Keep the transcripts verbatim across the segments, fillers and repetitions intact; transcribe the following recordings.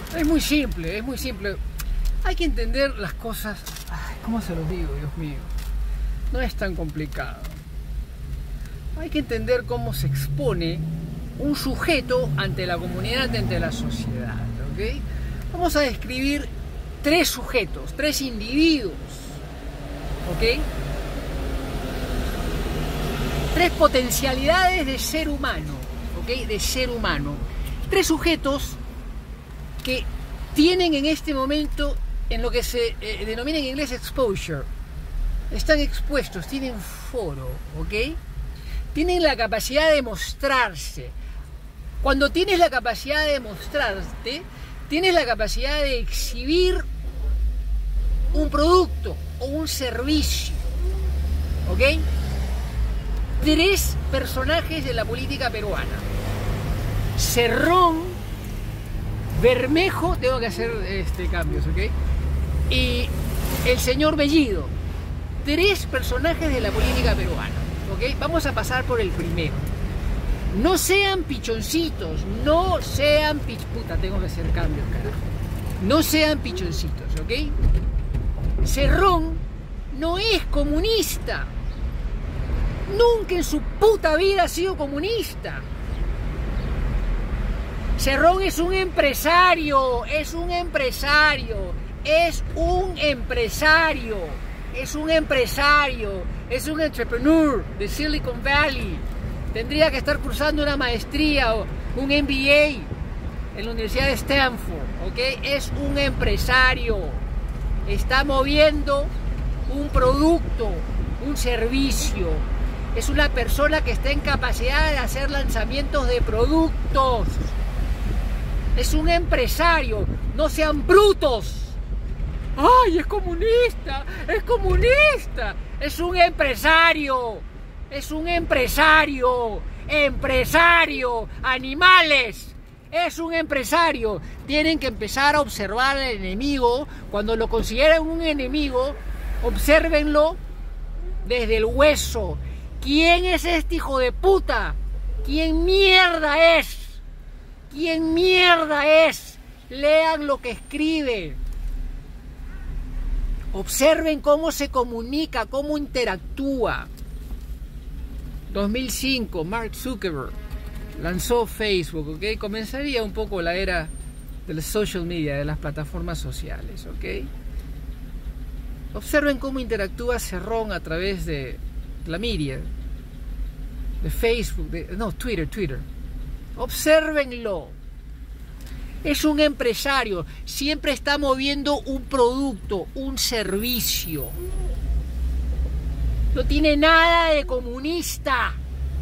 Es muy simple, es muy simple. Hay que entender las cosas. Ay, ¿cómo se los digo, Dios mío? No es tan complicado. Hay que entender cómo se expone un sujeto ante la comunidad, ante la sociedad, ¿ok? Vamos a describir tres sujetos, tres individuos, ¿ok? Tres potencialidades de ser humano, ¿ok? De ser humano. Tres sujetos que tienen en este momento en lo que se eh, denomina en inglés exposure. Están expuestos, tienen foro, ¿ok? Tienen la capacidad de mostrarse. Cuando tienes la capacidad de mostrarte, tienes la capacidad de exhibir un producto o un servicio, ¿ok? Tres personajes de la política peruana: Cerrón, Bermejo, tengo que hacer este, cambios, ¿ok? Y el señor Bellido. Tres personajes de la política peruana, ¿ok? Vamos a pasar por el primero. No sean pichoncitos, no sean pich... Puta, tengo que hacer cambios, carajo. No sean pichoncitos, ¿ok? Cerrón no es comunista. Nunca en su puta vida ha sido comunista. Cerrón es un empresario, es un empresario, es un empresario, es un empresario, es un entrepreneur de Silicon Valley. Tendría que estar cursando una maestría o un M B A en la Universidad de Stanford, ¿ok? Es un empresario, está moviendo un producto, un servicio. Es una persona que está en capacidad de hacer lanzamientos de productos. Es un empresario, no sean brutos. ¡Ay, es comunista! ¡Es comunista! Es un empresario. Es un empresario. Empresario. Animales. Es un empresario. Tienen que empezar a observar al enemigo. Cuando lo consideren un enemigo, obsérvenlo desde el hueso. ¿Quién es este hijo de puta? ¿Quién mierda es? ¿Quién mierda es? Lean lo que escribe. Observen cómo se comunica, cómo interactúa. dos mil cinco, Mark Zuckerberg lanzó Facebook, ¿ok? Comenzaría un poco la era de las social media, de las plataformas sociales, ¿ok? Observen cómo interactúa Cerrón a través de la media, de Facebook, de, no, Twitter, Twitter. Obsérvenlo. Es un empresario, siempre está moviendo un producto, un servicio. No tiene nada de comunista.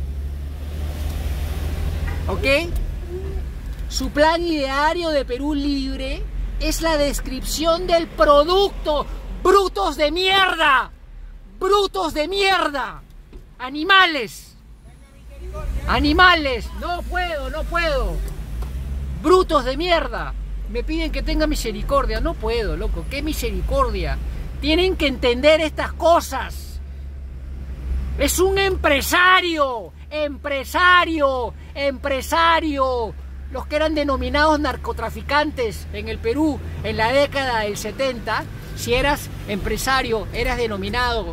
¿Ok? Su plan ideario de Perú Libre es la descripción del producto. ¡Brutos de mierda! ¡Brutos de mierda! ¡Animales! ¡Animales! ¡No puedo, no puedo! ¡Brutos de mierda! Me piden que tenga misericordia. No puedo, loco. ¿Qué misericordia? Tienen que entender estas cosas. Es un empresario. Empresario. Empresario. Los que eran denominados narcotraficantes en el Perú en la década del setenta, si eras empresario, eras denominado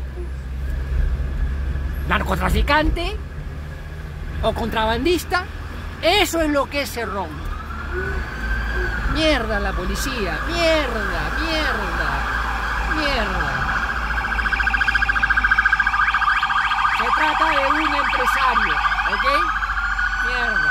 narcotraficante o contrabandista. Eso es lo que es Cerrón. Mierda la policía. Mierda, mierda, mierda. Se trata de un empresario, ¿ok? Mierda.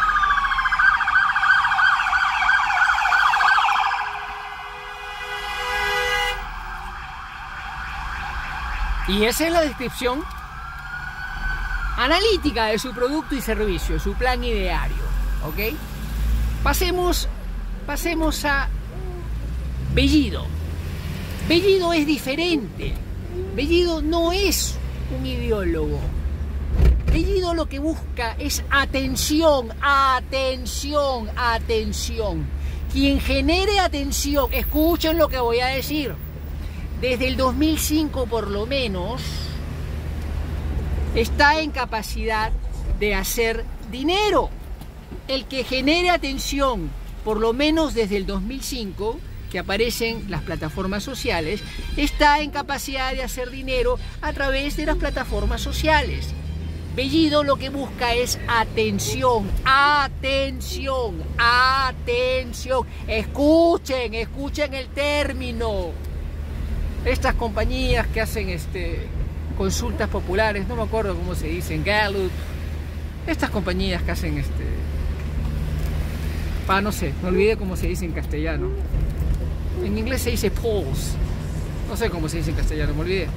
Y esa es la descripción analítica de su producto y servicio, su plan ideario, ¿ok? Pasemos, pasemos a Bellido. Bellido es diferente. Bellido no es un ideólogo. Bellido lo que busca es atención, atención, atención. Quien genere atención, escuchen lo que voy a decir. Desde el dos mil cinco por lo menos, está en capacidad de hacer dinero. El que genere atención, por lo menos desde el dos mil cinco, que aparecen las plataformas sociales, está en capacidad de hacer dinero a través de las plataformas sociales. Bellido lo que busca es atención, atención, atención. Escuchen, escuchen el término. Estas compañías que hacen este, consultas populares, no me acuerdo cómo se dicen, Gallup, estas compañías que hacen este, ah, no sé, me olvidé cómo se dice en castellano. En inglés se dice polls, no sé cómo se dice en castellano, me olvidé.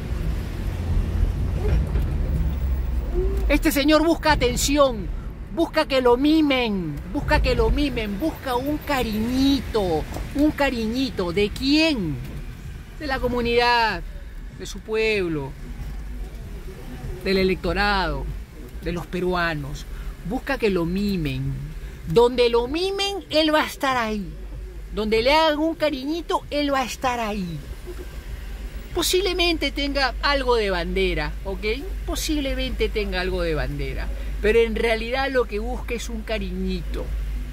Este señor busca atención, busca que lo mimen, busca que lo mimen, busca un cariñito, un cariñito. ¿De quién? De la comunidad, de su pueblo, del electorado, de los peruanos. Busca que lo mimen. Donde lo mimen, él va a estar ahí. Donde le hagan un cariñito, él va a estar ahí. Posiblemente tenga algo de bandera, ¿ok? Posiblemente tenga algo de bandera, pero en realidad lo que busca es un cariñito.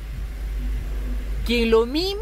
Quien lo mime,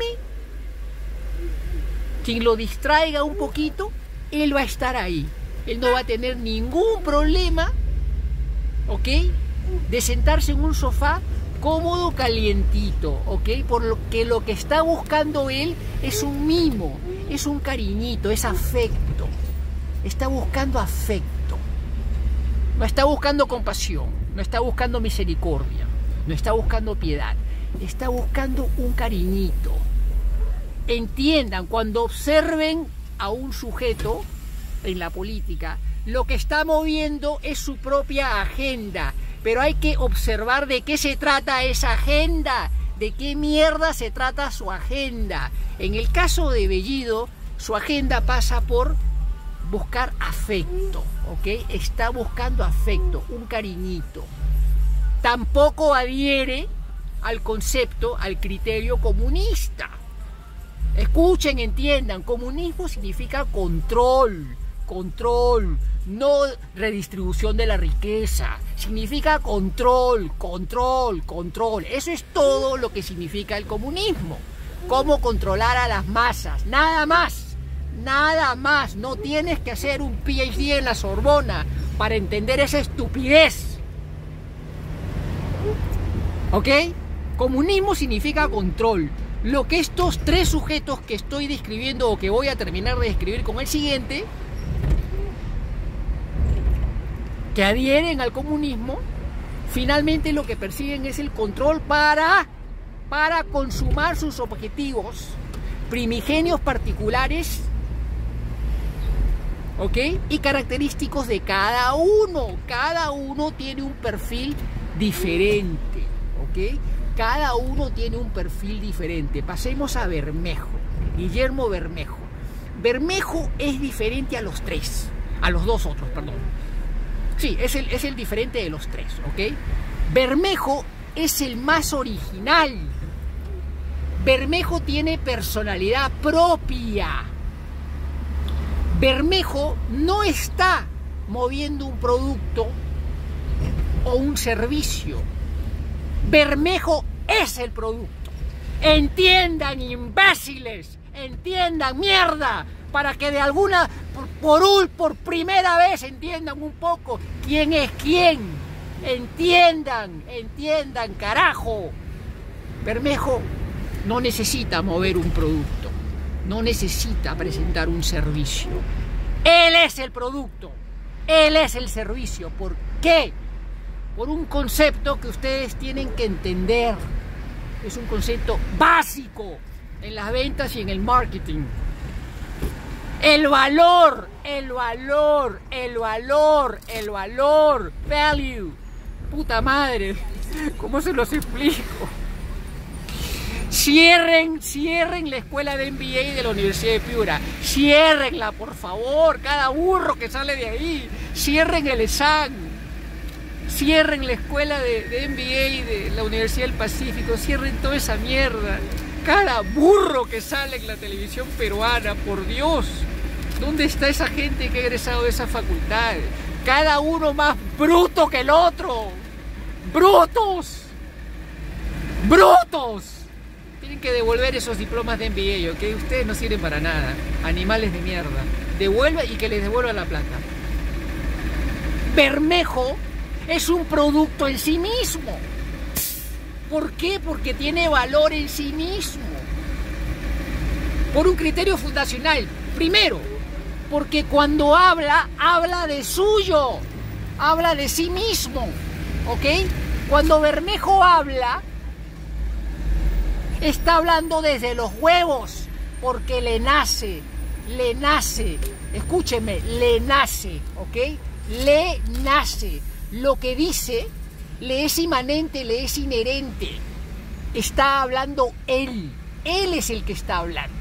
quien lo distraiga un poquito, él va a estar ahí. Él no va a tener ningún problema, ¿ok? De sentarse en un sofá cómodo, calientito, ¿ok? Por lo que lo que está buscando él es un mimo, es un cariñito, es afecto. Está buscando afecto. No está buscando compasión, no está buscando misericordia, no está buscando piedad. Está buscando un cariñito. Entiendan, cuando observen a un sujeto en la política, lo que está moviendo es su propia agenda. Pero hay que observar de qué se trata esa agenda, de qué mierda se trata su agenda. En el caso de Bellido, su agenda pasa por buscar afecto, ¿ok? Está buscando afecto, un cariñito. Tampoco adhiere al concepto, al criterio comunista. Escuchen, entiendan, comunismo significa control, control, no redistribución de la riqueza. Significa control, control, control. Eso es todo lo que significa el comunismo. Cómo controlar a las masas, nada más, nada más. No tienes que hacer un P H D en la Sorbona para entender esa estupidez. ¿Ok? Comunismo significa control. Lo que estos tres sujetos que estoy describiendo o que voy a terminar de describir con el siguiente, que adhieren al comunismo, finalmente lo que persiguen es el control para, para consumar sus objetivos primigenios particulares, ¿ok? Y característicos de cada uno. Cada uno tiene un perfil diferente, ¿ok? Cada uno tiene un perfil diferente. Pasemos a Bermejo, Guillermo Bermejo. Bermejo es diferente a los tres, a los dos otros, perdón. Sí, es el, es el diferente de los tres, ¿ok? Bermejo es el más original. Bermejo tiene personalidad propia. Bermejo no está moviendo un producto o un servicio. Bermejo es el producto. Entiendan, imbéciles, entiendan, mierda, para que de alguna, por, por, un, por primera vez entiendan un poco quién es quién. Entiendan, entiendan, carajo. Bermejo no necesita mover un producto, no necesita presentar un servicio. Él es el producto, él es el servicio. ¿Por qué? Por un concepto que ustedes tienen que entender. Es un concepto básico en las ventas y en el marketing. El valor, el valor, el valor, el valor, value. Puta madre, ¿cómo se los explico? Cierren, cierren la escuela de M B A de la Universidad de Piura. Ciérrenla, por favor, cada burro que sale de ahí. Cierren el E S A N. Cierren la escuela de, de M B A de la Universidad del Pacífico. Cierren toda esa mierda. Cada burro que sale en la televisión peruana, por Dios. ¿Dónde está esa gente que ha egresado de esa facultad? Cada uno más bruto que el otro. ¡Brutos! ¡Brutos! Tienen que devolver esos diplomas de M B A, ¿ok? Ustedes no sirven para nada. Animales de mierda. Devuelva y que les devuelva la plata. Bermejo es un producto en sí mismo. ¿Por qué? Porque tiene valor en sí mismo. Por un criterio fundacional. Primero, porque cuando habla, habla de suyo. Habla de sí mismo. ¿Ok? Cuando Bermejo habla, está hablando desde los huevos, porque le nace, le nace, escúcheme, le nace, ¿ok? Le nace. Lo que dice le es inmanente, le es inherente. Está hablando él, él es el que está hablando.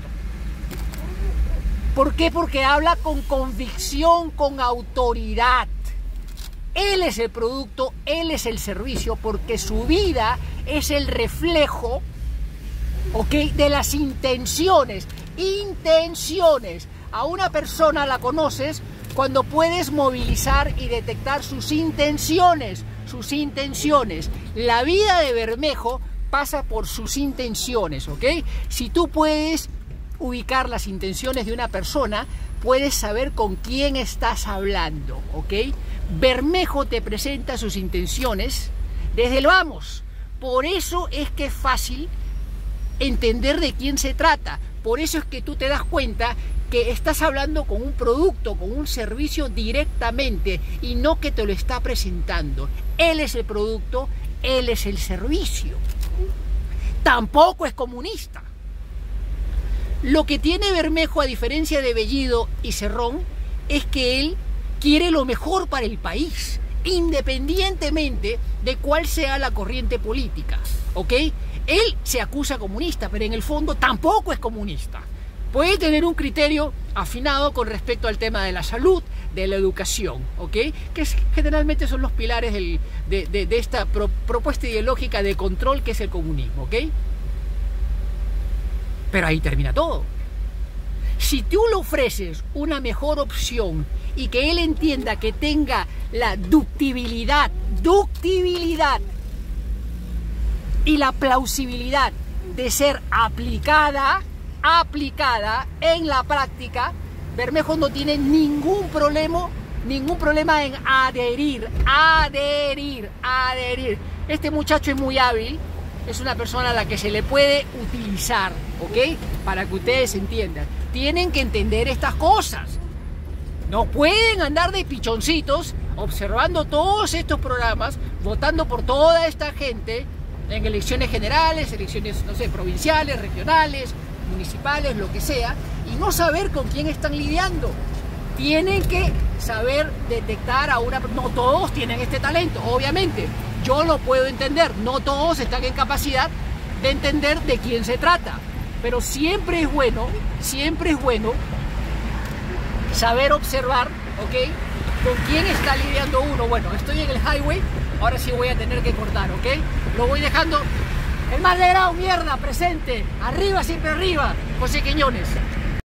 ¿Por qué? Porque habla con convicción, con autoridad. Él es el producto, él es el servicio, porque su vida es el reflejo, ¿ok?, de las intenciones. Intenciones. A una persona la conoces cuando puedes movilizar y detectar sus intenciones. Sus intenciones. La vida de Bermejo pasa por sus intenciones, ¿ok? Si tú puedes ubicar las intenciones de una persona, puedes saber con quién estás hablando, ¿ok? Bermejo te presenta sus intenciones desde el vamos. Por eso es que es fácil entender de quién se trata. Por eso es que tú te das cuenta que estás hablando con un producto, con un servicio directamente y no que te lo está presentando. Él es el producto, él es el servicio. Tampoco es comunista. Lo que tiene Bermejo, a diferencia de Bellido y Cerrón, es que él quiere lo mejor para el país, independientemente de cuál sea la corriente política, ¿ok? Él se acusa comunista, pero en el fondo tampoco es comunista. Puede tener un criterio afinado con respecto al tema de la salud, de la educación, ¿ok? Que es, generalmente son los pilares del, de, de, de esta pro, propuesta ideológica de control que es el comunismo, ¿ok? Pero ahí termina todo. Si tú le ofreces una mejor opción y que él entienda que tenga la ductibilidad, ductibilidad y la plausibilidad de ser aplicada, aplicada en la práctica, Bermejo no tiene ningún problema, ningún problema en adherir, adherir, adherir. Este muchacho es muy hábil, es una persona a la que se le puede utilizar, ¿ok? Para que ustedes entiendan. Tienen que entender estas cosas. No pueden andar de pichoncitos observando todos estos programas, votando por toda esta gente en elecciones generales, elecciones, no sé, provinciales, regionales, municipales, lo que sea, y no saber con quién están lidiando. Tienen que saber detectar a una... No todos tienen este talento, obviamente. Yo lo puedo entender. No todos están en capacidad de entender de quién se trata. Pero siempre es bueno, siempre es bueno saber observar, ¿ok? Con quién está lidiando uno. Bueno, estoy en el highway, ahora sí voy a tener que cortar, ¿ok? Lo voy dejando. El más legrado, mierda, presente. Arriba, siempre arriba. José Quiñones.